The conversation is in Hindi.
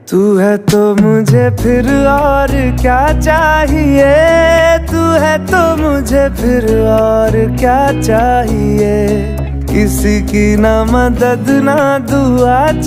तू है तो मुझे फिर और क्या चाहिए, तू है तो मुझे फिर और क्या चाहिए। किसी की ना मदद ना दुआ